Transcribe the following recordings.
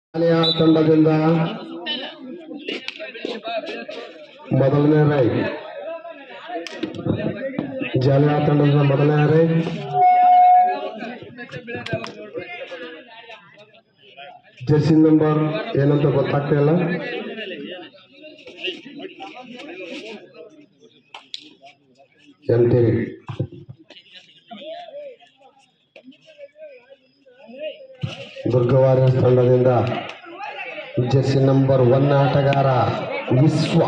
ಜಾಲಿಯ ತಂಡದಿಂದ ಮೊದಲನೇ ರೈಡ್. ಜಾಲಿಯ ತಂಡದಿಂದ ಮೊದಲನೇ ರೈಡ್. ಜೆರ್ಸಿ ನಂಬರ್ ಏನಂತ ಗೊತ್ತಾಗ್ತಿಲ್ಲ. ಎಂಟಿ ದುರ್ಗ ವಾರಿಯರ್ಸ್ ತಂಡದಿಂದ ಜೆರ್ಸಿ ನಂಬರ್ 1 ಆಟಗಾರ ವಿಶ್ವ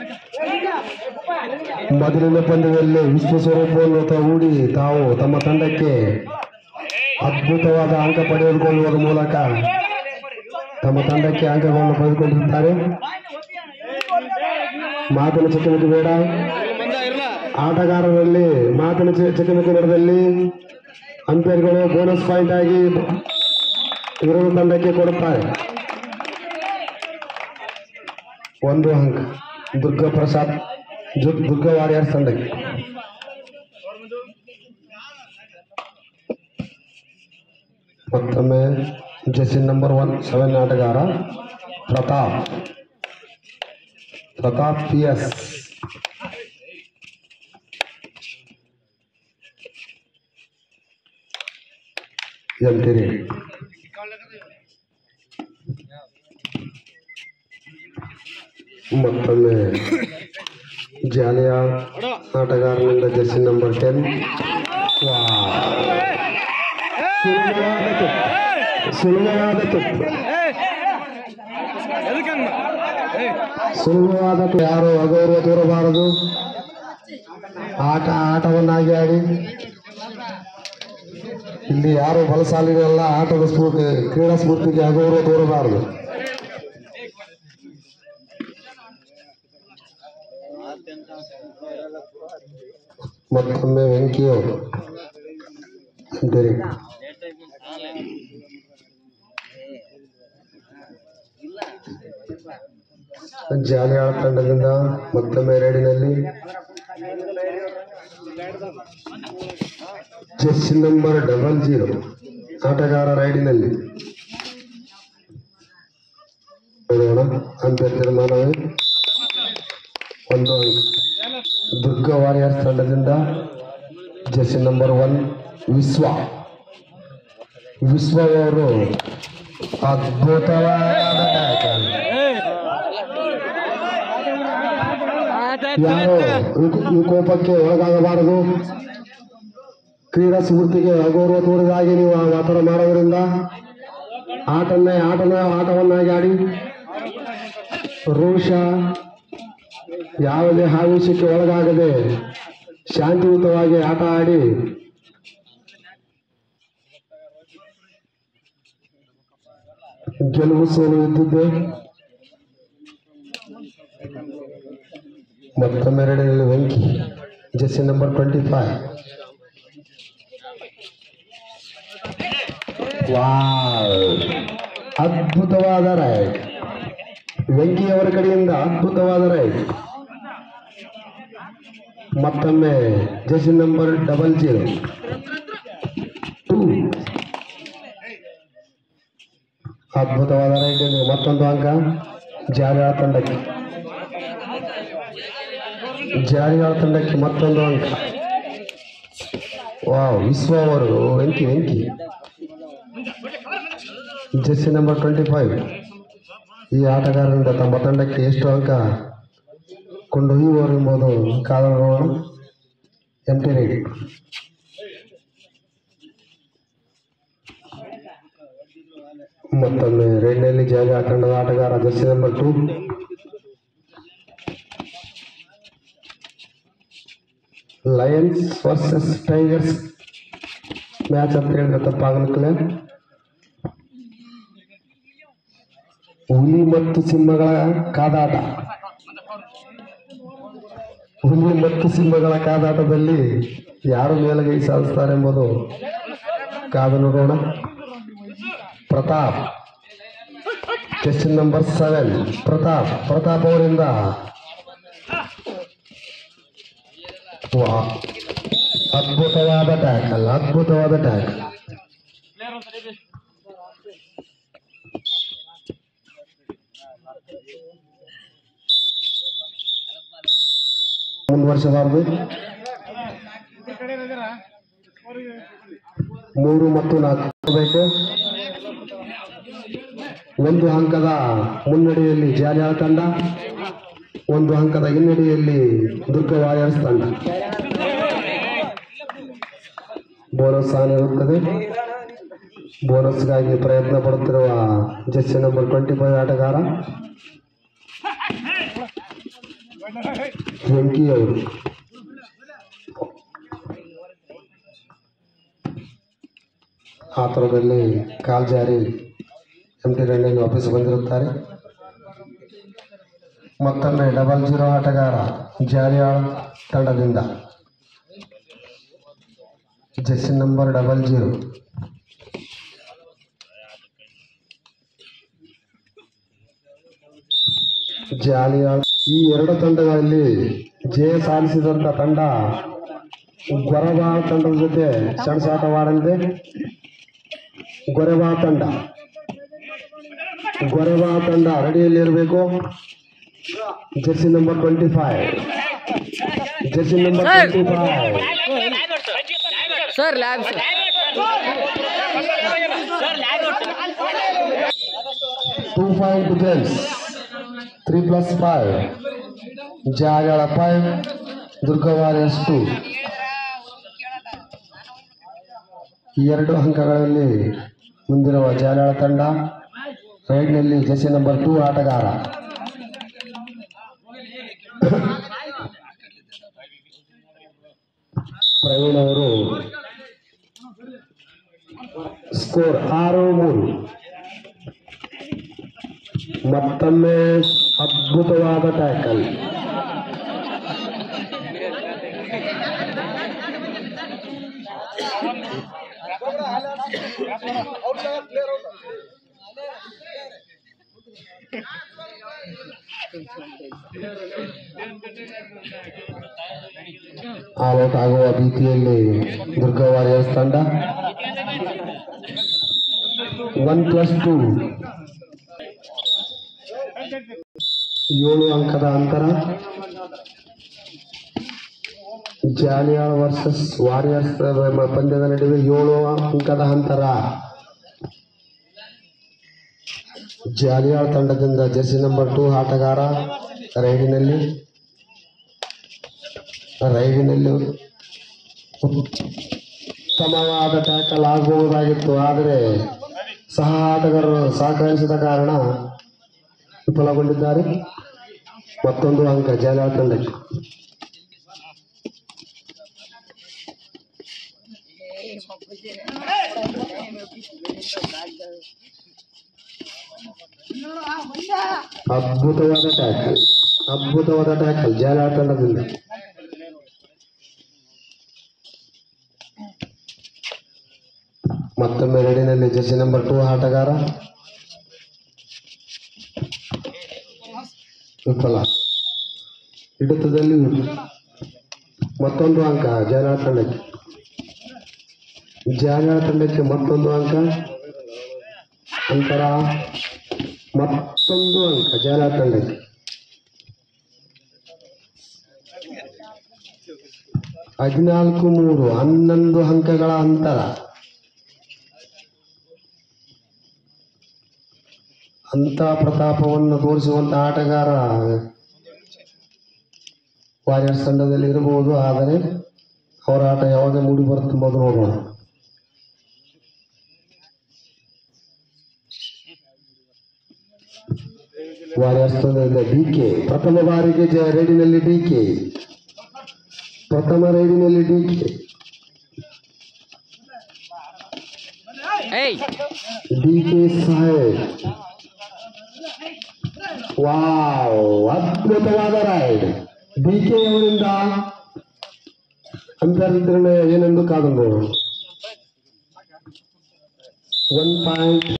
ಮೊದಲಿನ ಪಂದ್ಯದಲ್ಲಿ ವಿಶ್ವ ಸ್ವರೂಪವನ್ನು ಹೂಡಿ ತಾವು ತಮ್ಮ ತಂಡಕ್ಕೆ ಅದ್ಭುತವಾದ ಅಂಕ ಪಡೆದುಕೊಳ್ಳುವ ಮೂಲಕ ತಮ್ಮ ತಂಡಕ್ಕೆ ಅಂಕಗಳನ್ನು ಪಡೆದುಕೊಂಡಿರುತ್ತಾರೆ. ಮಾತಿನ ಚಕಮಕಿ ಬೇಡ. ಆಟಗಾರರಲ್ಲಿ ಮಾತಿನ ಚಕಮಕಿ ನಡೆದಲ್ಲಿ ಅಂಪೈರ್ಗಳು ಬೋನಸ್ ಪಾಯಿಂಟ್ ಆಗಿ ವಿರೋಧ ತಂಡಕ್ಕೆ ಕೊಡುತ್ತಾರೆ. 1 ಅಂಕ ದುರ್ಗ ವಾರಿಯರ್ಸ್ ತಂಡಕ್ಕೆ. ಮತ್ತೊಮ್ಮೆ ಜೆರ್ಸಿ ನಂಬರ್ 7 ಆಟಗಾರ ಪ್ರತಾಪ್ PS ಎಂತಿರಿ. ಮತ್ತೊಮ್ಮೆ ಜಾಲಿಯ ಆಟಗಾರನಿಂದ ಜೆರ್ಸಿ ನಂಬರ್ 10 ಸುಲಭವಾದ ಯಾರು ಅಗೌರವ ತೋರಬಾರದು. ಆಟವನ್ನಾಗಿ ಆಡಿ. ಇಲ್ಲಿ ಯಾರು ಬಲಸಾಲಿನೆಲ್ಲ ಆಟದ ಸ್ಫೂರ್ತಿ ಕ್ರೀಡಾ ಸ್ಫೂರ್ತಿಗೆ ಅಗೌರವ ತೋರಬಾರದು. ಮತ್ತೊಮ್ಮೆ ವೆಂಕಿಯವರು ಜಾಲಿಯ ತಂಡದಿಂದ ಮತ್ತೊಮ್ಮೆ ರೈಡಿನಲ್ಲಿ ಜೆರ್ಸಿ ನಂಬರ್ 00 ಆಟಗಾರ ರೈಡಿನಲ್ಲಿ. ಅಂತ್ಯ ತೀರ್ಮಾನವೇ 1 ಅಂಕ. ದುರ್ಗ ವಾರಿಯರ್ಸ್ ತಂಡದಿಂದ ಜೆರ್ಸಿ ನಂಬರ್ 1 ವಿಶ್ವವರು ಅದ್ಭುತವಾದ ಯಾರು ಈ ಕೋಪಕ್ಕೆ ಒಳಗಾಗಬಾರದು. ಕ್ರೀಡಾ ಸ್ಫೂರ್ತಿಗೆ ಅಗೌರವ ತೋರಿದ ಹಾಗೆ ನೀವು ವ್ಯಾಪಾರ ಮಾಡೋದ್ರಿಂದ ಆಟವನ್ನಾಗಿ ಆಡಿ. ರೋಷ ಯಾವುದೇ ಆವೇಶಕ್ಕೆ ಒಳಗಾಗದೆ ಶಾಂತಿಯುತವಾಗಿ ಆಟ ಆಡಿ ಗೆಲುವು ಸೋಲು ಇದ್ದಿದ್ದೆ. ಮತ್ತೊಮ್ಮೆ ರೈಡಿನಲ್ಲಿ ವೆಂಕಿ ಜೆರ್ಸಿ ನಂಬರ್ 25. ಅದ್ಭುತವಾದ ರೈಡ್. ವೆಂಕಿಯವರ ಕಡೆಯಿಂದ ಅದ್ಭುತವಾದ ರೈಡ್. ಮತ್ತೊಮ್ಮೆ ಜೆರ್ಸಿ ನಂಬರ್ 00 ಅದ್ಭುತವಾದ ರೈಡ್. ಮತ್ತೊಂದು ಅಂಕ ಜಾಲಿಯ ತಂಡಕ್ಕೆ. ಮತ್ತೊಂದು ಅಂಕ. ವಿಶ್ವ ಅವರು ವೆಂಕಿ ಜೆರ್ಸಿ ನಂಬರ್ 25 ಈ ಆಟಗಾರರಿಂದ ತಮ್ಮ ತಂಡಕ್ಕೆ ಎಷ್ಟು ಅಂಕ ಕೊಂಡೊಯ್ಯುವರು ಎಂಬುದು ಕಾದು ನೋಡೋಣ. Empty raid. ಮತ್ತೊಮ್ಮೆ ರೈಡ್ನಲ್ಲಿ ಜಾಲಿಯ ತಂಡದ ಆಟಗಾರ jersey number 2 lions versus tigers match ಅಂತ ಹೇಳಿದ್ರೆ ತಪ್ಪಾಗಲಿಕ್ಕಿಲ್ಲ. ಹುಲಿ ಮತ್ತು ಸಿಂಹಗಳ ಕಾದಾಟದಲ್ಲಿ ಯಾರು ಮೇಲುಗೈ ಸಾಧಿಸ್ತಾರೆ ಎಂಬುದು ಕಾದು ನೋಡೋಣ. ಪ್ರತಾಪ್ ಜೆರ್ಸಿ ನಂಬರ್ 7 ಪ್ರತಾಪ್ ಅವರಿಂದ ಅದ್ಭುತವಾದ ಟ್ಯಾಕಲ್. ಮುಂದುವರಿಸಬಾರದು. 3 ಮತ್ತು 4 ಬೇಕು. 1 ಅಂಕದ ಮುನ್ನಡೆಯಲ್ಲಿ ಜಾಲಿಯಾಳ ತಂಡ, 1 ಅಂಕದ ಹಿನ್ನಡೆಯಲ್ಲಿ ದುರ್ಗ ವಾರಿಯರ್ಸ್ ತಂಡ. ಬೋನಸ್ ಆನ್ ಇರುತ್ತದೆ. ಬೋನಸ್ಗಾಗಿ ಪ್ರಯತ್ನ ಪಡುತ್ತಿರುವ ಜೆರ್ಸಿ ನಂಬರ್ 25 ಆಟಗಾರ ವೆಂಕಿ ಅವರು. ಆತುರದಲ್ಲಿ ಕಾಲ್ಜಾರಿ ಎಂಟಿ ರನ್ನಿಗೆ ವಾಪಸ್ ಬಂದಿರುತ್ತಾರೆ. ಮತ್ತೊಮ್ಮೆ 00 ಆಟಗಾರ ಜಾಲಿಯಾಳ ತಂಡದಿಂದ ಜೆರ್ಸಿ ನಂಬರ್ 00. ಜಾಲಿಯಾಳ ಈ 2 ತಂಡಗಳಲ್ಲಿ ಜಯ ಸಾಧಿಸಿದಂತ ತಂಡ ಗೊರಬಾ ತಂಡದ ಜೊತೆ ಸೆಣಸಾಟವಾಡಲಿದೆ. ಗೊರಬಾ ತಂಡ ರೆಡಿಯಲ್ಲಿರಬೇಕು. Jersey number 25. ಜೆರ್ಸಿ ನಂಬರ್ 25 सर लैब सर 2 point difference 3+5 ಜಾಲಿಯಾಳ 5 ದುರ್ಗ ವಾರಿಯರ್ಸ್ 2. 2 ಅಂಕಗಳಲ್ಲಿ ಮುಂದಿರುವ ಜಾಲಿಯಾಳ ತಂಡ. ರೈಡ್ನಲ್ಲಿ ಜೆರ್ಸಿ ನಂಬರ್ 2 ಆಟಗಾರ ಪ್ರವೀಣ್ ಅವರು. ಸ್ಕೋರ್ 6-3. ಮತ್ತೊಮ್ಮೆ ಅದ್ಭುತವಾದ ಟ್ಯಾಕಲ್. ಔಟ್ ಆಗುವ ಭೀತಿಯಲ್ಲಿ ದುರ್ಗ ವಾರಿಯರ್ಸ್ ತಂಡ. 1+2 7 ಅಂಕದ ಅಂತರ. ಜಾಲಿಯಾಳ ವರ್ಸಸ್ ವಾರಿಯರ್ಸ್ ಪಂದ್ಯದ ನಡುವೆ 7 ಅಂಕದ ಅಂತರ. ಜಾಲಿಯಾಳ ತಂಡದಿಂದ ಜೆರ್ಸಿ ನಂಬರ್ 2 ಆಟಗಾರ ರೈಡಿನಲ್ಲಿ ಉತ್ತಮವಾದ ಟ್ಯಾಕಲ್ ಆಗಬಹುದಾಗಿತ್ತು. ಆದರೆ ಸಹ ಆಟಗಾರರು ಸಹಕರಿಸಿದ ಕಾರಣ ವಿಫಲಗೊಂಡಿದ್ದಾರೆ. ಮತ್ತೊಂದು ಅಂಕ ಜಾಲಿಯಾಳ ತಂಡಕ್ಕೆ. ಅದ್ಭುತವಾದ ಟ್ಯಾಕಲ್ ಜಾಲಿಯಾಳ ತಂಡದಿಂದ. ಮತ್ತೊಮ್ಮೆ ರೆಡಿನಲ್ಲಿ ಜೆರ್ಸಿ ನಂಬರ್ 2 ಆಟಗಾರ ವಿಫಲ. ಹಿಡಿತದಲ್ಲಿ ಮತ್ತೊಂದು ಅಂಕ ಜಾಲಿಯಾಳ ತಂಡಕ್ಕೆ. ಮತ್ತೊಂದು ಅಂಕ ಅಂತರ. ಮತ್ತೊಂದು ಅಂಕ ಜಾಲಿಯಾಳ ತಂಡಕ್ಕೆ. 14-3 11 ಅಂಕಗಳ ಅಂತರ. ಅಂತ ಪ್ರತಾಪವನ್ನು ತೋರಿಸುವಂತ ಆಟಗಾರ ವಾರಿಯರ್ಸ್ ತಂಡದಲ್ಲಿ ಇರಬಹುದು. ಆದರೆ ಅವರ ಆಟ ಯಾವಾಗ ಮೂಡಿ ಬರುತ್ತಂಬುದು ನೋಡೋಣ. ವಾರಿಯರ್ಸ್ ತಂಡದಿಂದ ಡಿಕೆ ಪ್ರಥಮ ಬಾರಿಗೆ ರೈಡಿನಲ್ಲಿ ಡಿಕೆ. ಡಿಕೆ ಸಾಹೇಬ್. ವಾವ್, ಅದ್ಭುತವಾದ ರೈಡ್ ಡಿಕೆ ಅವರಿಂದ. ಅಂತರ ಏನೆಂದು ಕಾದು ನೋಡೋಣ. 1 ಪಾಯಿಂಟ್